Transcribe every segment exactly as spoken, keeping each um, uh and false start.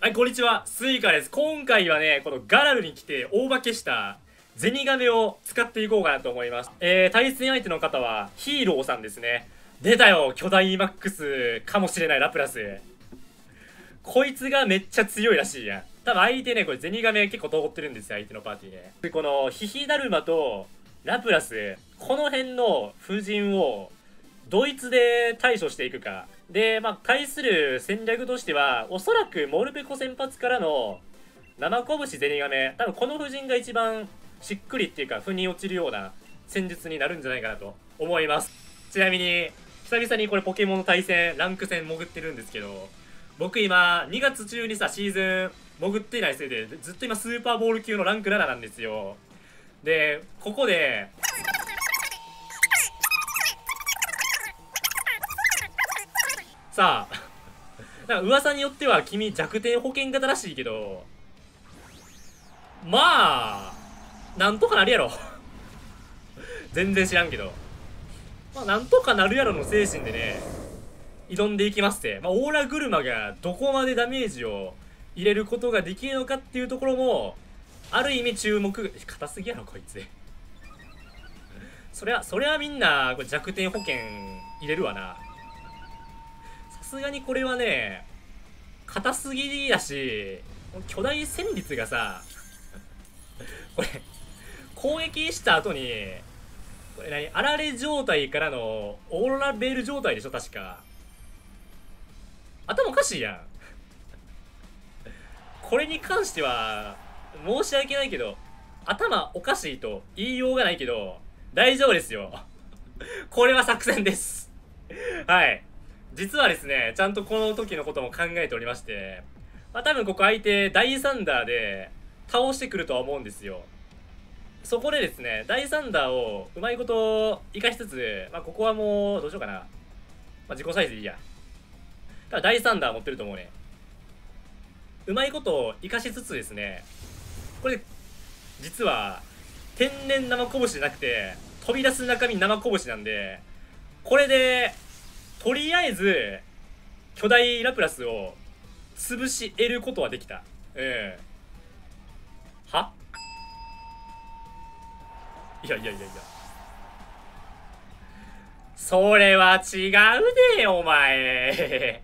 はい、こんにちは。スイカです。今回はね、このガラルに来て大化けしたゼニガメを使っていこうかなと思います。えー、対戦相手の方はヒーローさんですね。出たよ、巨大マックスかもしれないラプラス。こいつがめっちゃ強いらしいやん。多分相手ね、これゼニガメ結構通ってるんですよ、相手のパーティーね。で、このヒヒダルマとラプラス、この辺の夫人をドイツで対処していくか。で、まあ、対する戦略としては、おそらくモルペコ先発からの生拳ゼニガメ、多分この布陣が一番しっくりっていうか、腑に落ちるような戦術になるんじゃないかなと思います。ちなみに、久々にこれポケモンの対戦、ランク戦潜ってるんですけど、僕今、にがつ中にさ、シーズン潜っていないせいで、ずっと今スーパーボール級のランクなななんですよ。で、ここで、さあ、なんか噂によっては君弱点保険型らしいけど、まあ、なんとかなるやろ。全然知らんけど。まあ、なんとかなるやろの精神でね、挑んでいきますって。まあ、オーラ車がどこまでダメージを入れることができるのかっていうところも、ある意味注目。硬すぎやろ、こいつ。そりゃ、そりゃみんな、これ弱点保険入れるわな。さすがにこれはね、硬すぎだし、巨大戦率がさ、これ、攻撃した後に、これ何、あられ状態からのオーロラベール状態でしょ、確か。頭おかしいやん。これに関しては、申し訳ないけど、頭おかしいと言いようがないけど、大丈夫ですよ。これは作戦です。はい。実はですね、ちゃんとこの時のことも考えておりまして、まあ多分ここ相手、ダイサンダーで倒してくるとは思うんですよ。そこでですね、ダイサンダーをうまいこと生かしつつ、まあここはもう、どうしようかな。まあ自己サイズでいいや。ただダイサンダー持ってると思うね。うまいことを生かしつつですね、これ、実は、天然生拳じゃなくて、飛び出す中身生拳なんで、これで、とりあえず、巨大ラプラスを潰し得ることはできた。うん。はいやいやいやいや。それは違うで、お前。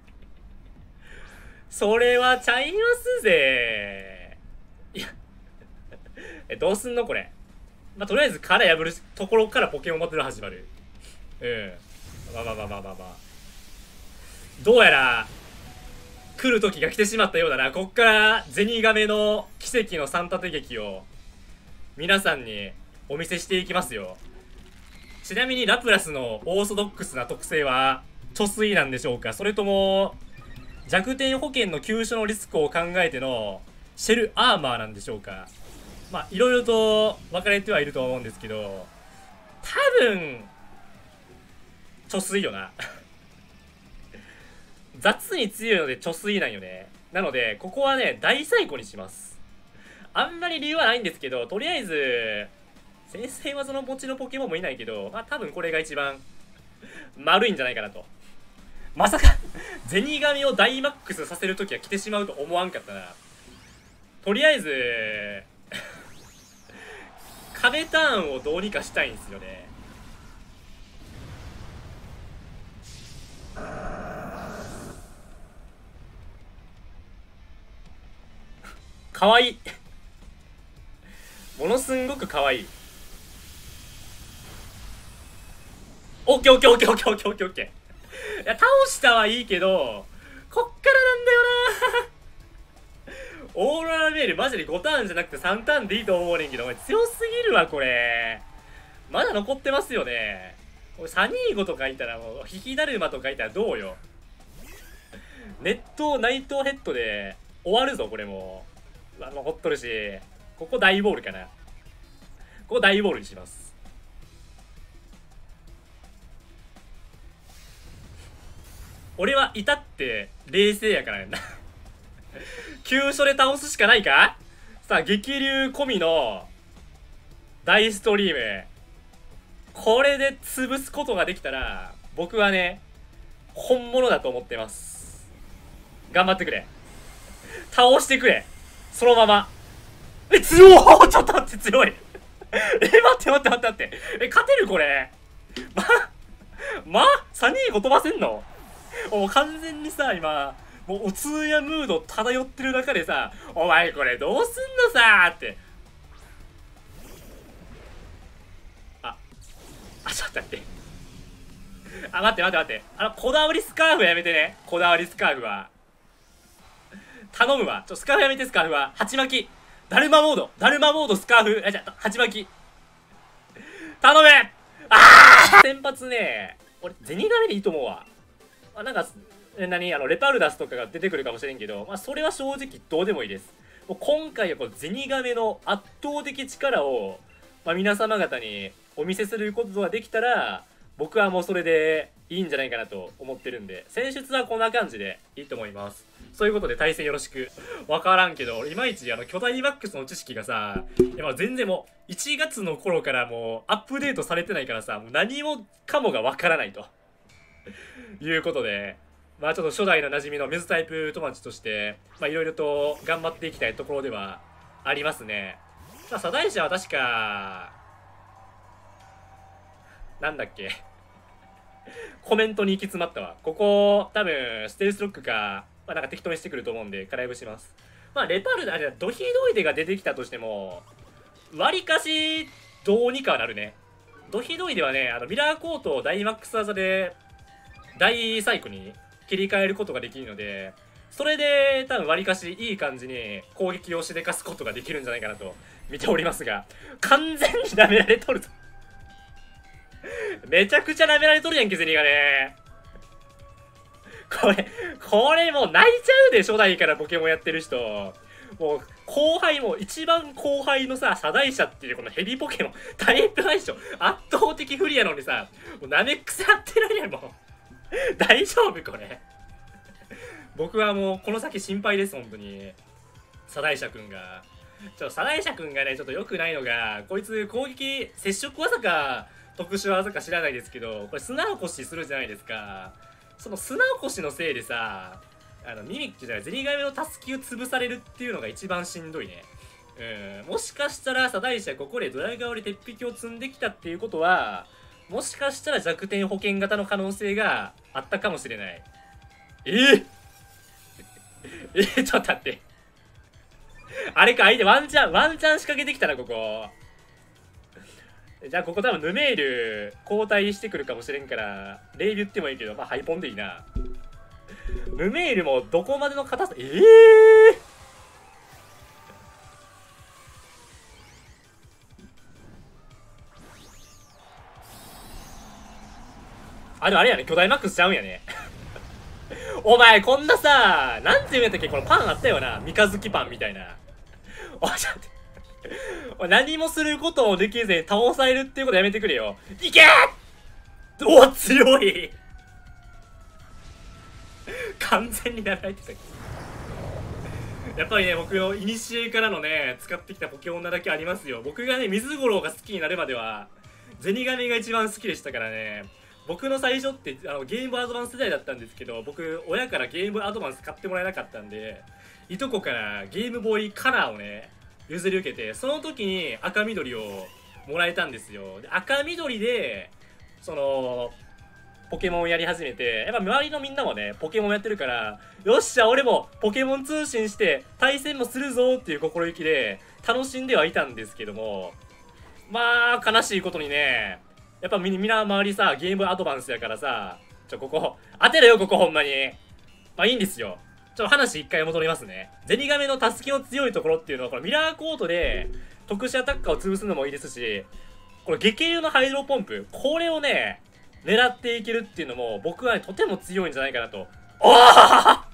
それはちゃいますぜ。いや。え、どうすんのこれ。まあ、とりあえず殻破るところからポケモンバトル始まる。うん。まあまあまあまあまあまあ。どうやら、来る時が来てしまったようだな。こっからゼニガメの奇跡の三立て劇を皆さんにお見せしていきますよ。ちなみにラプラスのオーソドックスな特性は貯水なんでしょうか、それとも弱点保険の急所のリスクを考えてのシェルアーマーなんでしょうか。まあいろいろと分かれてはいると思うんですけど、多分貯水よな。雑に強いので貯水なんよね。なのでここはね大最古にします。あんまり理由はないんですけど、とりあえず先生技の持ちのポケモンもいないけど、まあ多分これが一番丸いんじゃないかなと。まさかゼニガメをダイマックスさせるときは来てしまうと思わんかったな。とりあえず壁ターンをどうにかしたいんですよね。かわいい。ものすんごくかわいい。オッケーオッケーオッケーオッケーオッケーオッケーオッケー。いや、倒したはいいけど、こっからなんだよな。オーロラベールマジでごターンじゃなくてさんターンでいいと思うねんけど、お前強すぎるわ、これ。まだ残ってますよね。サニーゴとかいたらもう、ヒヒダルマとかいたらどうよ。熱湯、内藤ヘッドで終わるぞ、これもう。うわ、残っとるし。ここ大ボールかな。ここ大ボールにします。俺は至って冷静やからやんな。急所で倒すしかないか。さあ、激流込みの大ストリーム。これで潰すことができたら、僕はね、本物だと思ってます。頑張ってくれ。 倒してくれ。そのまま。え、強いちょっと待って、強いえ、待って待って待って待って。え、勝てるこれ。ま、ま、サニーゴ飛ばせんの？もう完全にさ、今、もうお通夜ムード漂ってる中でさ、お前これどうすんのさーって。あ、あ、ちょっと待って。あ、待って待って待って。あの、こだわりスカーフやめてね。こだわりスカーフは。頼むわ。ちょ、スカーフやめて、スカーフは。鉢巻き。ダルマモード。ダルマモード、スカーフ。あ、じゃあ、鉢巻き。頼むああ先発ね、俺、ゼニガメでいいと思うわ。あ、なんか、何あの、レパルダスとかが出てくるかもしれんけど、まあ、それは正直どうでもいいです。もう今回はこう、ゼニガメの圧倒的力を、まあ、皆様方にお見せすることができたら、僕はもうそれでいいんじゃないかなと思ってるんで、戦術はこんな感じでいいと思います。そういうことで対戦よろしく。わからんけど、いまいちあの巨大マックスの知識がさ、いやまあ全然もういちがつの頃からもうアップデートされてないからさ、もう何もかもがわからないということで、まあちょっと初代の馴染みの水タイプ友達として、まあいろいろと頑張っていきたいところではありますね。さあ、左大社は確か、なんだっけコメントに行き詰まったわ。ここ、多分、ステルスロックか、まあなんか適当にしてくると思うんで、カライブします。まあ、レパルダ、ドヒドイデが出てきたとしても、割かし、どうにかなるね。ドヒドイデはね、あの、ミラーコートを大マックス技で、大サイクに切り替えることができるので、それで、多分割かしいい感じに攻撃をしでかすことができるんじゃないかなと見ておりますが、完全に舐められとるぞ。めちゃくちゃ舐められとるやんけ、ゼニがね。これ、これもう泣いちゃうで、初代からポケモンやってる人。もう、後輩も、一番後輩のさ、サダイシャっていうこのヘビポケモン、タイプ相性、圧倒的不利やのにさ、もう舐め腐ってるやん、もう。大丈夫これ。僕はもう、この先心配です、本当に。サダイシャくんが。ちょ、サダイシャくんがね、ちょっと良くないのが、こいつ攻撃、接触技か、特殊技か知らないですけど、これ砂起こしするじゃないですか。その砂起こしのせいでさ、あのミミッキュじゃないゼニガメのタスキを潰されるっていうのが一番しんどいね。うん、もしかしたらサダイシャここでドヤ顔で鉄壁を積んできたっていうことは、もしかしたら弱点保険型の可能性があったかもしれない。えー、えー、ちょっと待って。あれか、相手ワンチャン、ワンチャン仕掛けてきたな、ここ。じゃあここ多分ヌメール交代してくるかもしれんからレイビュってもいいけど、まあハイポンでいいな。ヌメールもどこまでの硬さ、ええー、あでもあれやね、巨大マックスちゃうんやね。お前こんなさ、なんていうんやったっけ、このパンあったよな、三日月パンみたいな。おいちょっと何もすることもできずに倒されるっていうことやめてくれよ。いけーお強い完全になられてた。やっぱりね、僕の古からのね、使ってきたポケモンなだけありますよ。僕がね、水五郎が好きになるまでは、ゼニガメが一番好きでしたからね。僕の最初ってあのゲームアドバンス世代だったんですけど、僕、親からゲームアドバンス買ってもらえなかったんで、いとこからゲームボーイカラーをね、譲り受けて、その時に赤緑をもらえたんですよ。で赤緑でそのポケモンをやり始めて、やっぱ周りのみんなもねポケモンやってるから、よっしゃ俺もポケモン通信して対戦もするぞっていう心意気で楽しんではいたんですけども、まあ悲しいことにね、やっぱみんな周りさゲームアドバンスやからさ、ちょここ当てろよここほんまに。まあいいんですよ。ちょっと話一回戻りますね。ゼニガメのタスキの強いところっていうのは、このミラーコートで特殊アタッカーを潰すのもいいですし、この激流のハイドロポンプ、これをね、狙っていけるっていうのも、僕は、ね、とても強いんじゃないかなと、おー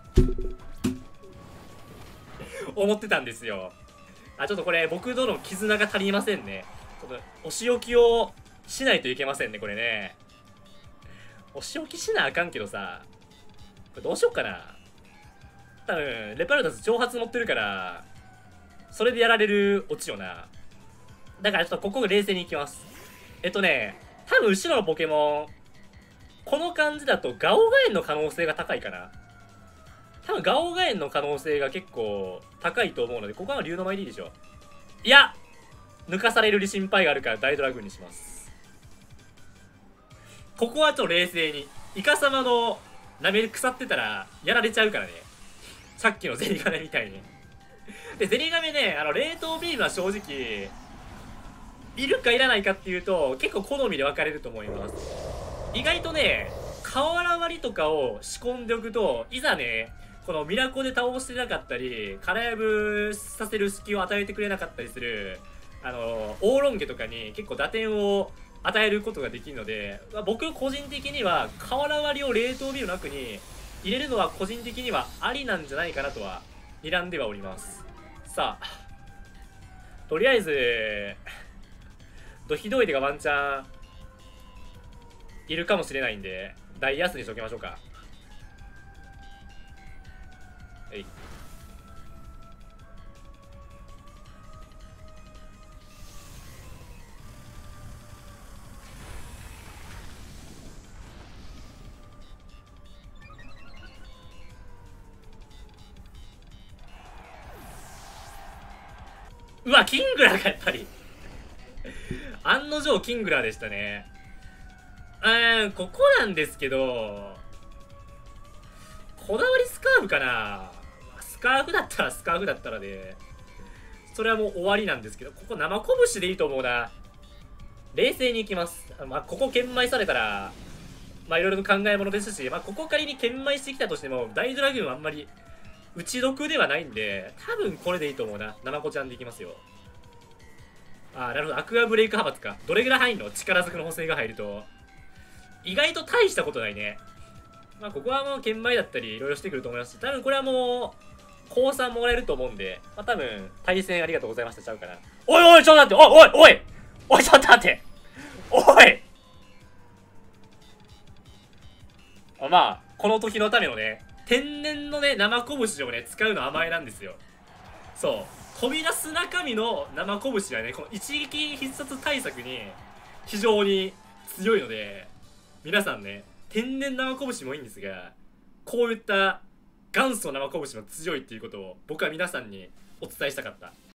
思ってたんですよ。あ、ちょっとこれ、僕との絆が足りませんね。ちょっと、お仕置きをしないといけませんね、これね。お仕置きしなあかんけどさ、これどうしよっかな。多分レパルダス挑発持ってるからそれでやられるオチよな。だからちょっとここ冷静にいきます。えっとね多分後ろのポケモンこの感じだとガオガエンの可能性が高いかな。 多分ガオガエンの可能性が結構高いと思うので、ここは竜の舞でいいでしょ。いや抜かされる心配があるから大ドラグーンにします。ここはちょっと冷静に、イカ様のラメ腐ってたらやられちゃうからね、さっきのゼニガメみたいに。でゼニガメね、あの冷凍ビームは正直いるかいらないかっていうと結構好みで分かれると思います。意外とね、瓦割りとかを仕込んでおくと、いざねこのミラコで倒してなかったり空破させる隙を与えてくれなかったりするあのオーロンゲとかに結構打点を与えることができるので、まあ、僕個人的には瓦割りを冷凍ビームの中に入れるのは個人的にはありなんじゃないかなとは睨んではおります。さあとりあえずドヒドイデがワンチャンいるかもしれないんでダイヤスにしときましょうか。はい。うわ、キングラーがやっぱり案の定キングラーでしたね。うーん、ここなんですけど、こだわりスカーフかな。スカーフだったらスカーフだったらで、それはもう終わりなんですけど、ここ生拳でいいと思うな。冷静にいきます。まあ、ここ研磨されたら、まあ、いろいろと考え物ですし、まあ、ここ仮に研磨してきたとしても、大ドラグーンはあんまり打ち得ではないんで、多分これでいいと思うな。生子ちゃんでいきますよ。ああ、なるほど。アクアブレイク派閥か。どれぐらい入んの？力ずくの補正が入ると。意外と大したことないね。まあ、ここはもう研磨だったり、いろいろしてくると思いますし、多分これはもう、降参もらえると思うんで、まあ、多分、対戦ありがとうございましたちゃうかな。おいおい、ちょっと待って、おいおいおいおい、ちょっと待って、おいまあ、この時のためのね、天然のね、生拳をね、使うの甘えなんですよ。そう。飛び出す中身の生拳はね、この一撃必殺対策に非常に強いので、皆さんね、天然生拳もいいんですが、こういった元祖生拳も強いっていうことを僕は皆さんにお伝えしたかった。